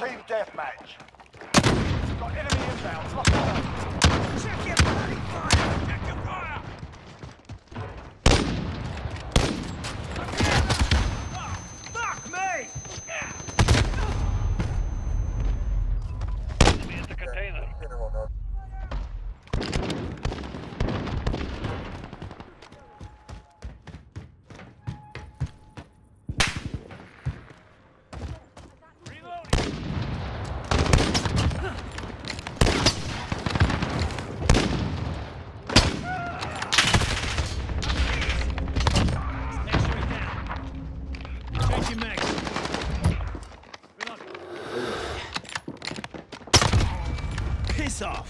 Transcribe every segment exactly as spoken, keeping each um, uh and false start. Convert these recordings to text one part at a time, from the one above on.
team deathmatch. Got enemy inbound. Lock it on. Check your bloody fire! Check your fire! Oh, fuck me! Enemy in the container. Piss off!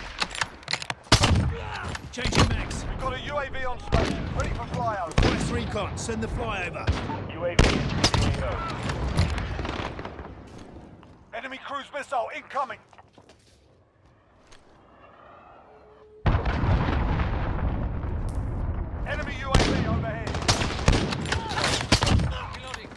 Changing max. We've got a U A V on station, ready for flyover. West Recon, send the flyover. U A V is T O. Enemy cruise missile incoming. Enemy U A V overhead. Reloading.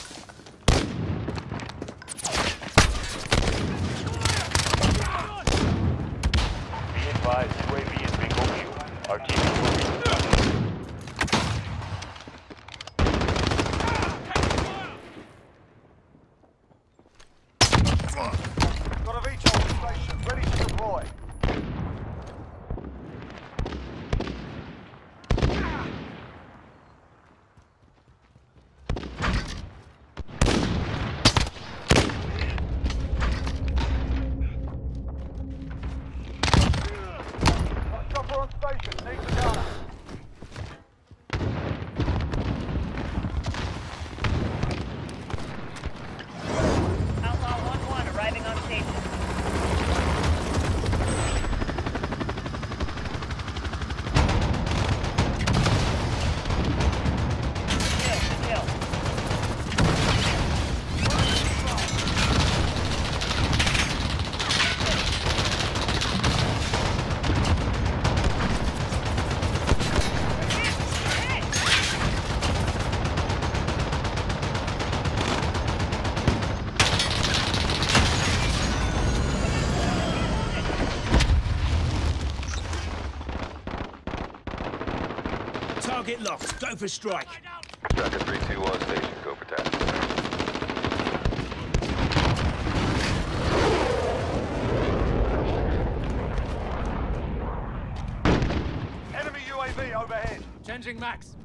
Be advised, U A V is bingo fuel. Our team is moving. Got a V TOL on station, ready to deploy. Chopper on station, needs a gunner. Outlaw one one arriving on station. Kill, kill. Target locked. Go for strike. Tracker three two one station. Go for task. Enemy U A V overhead. Changing max.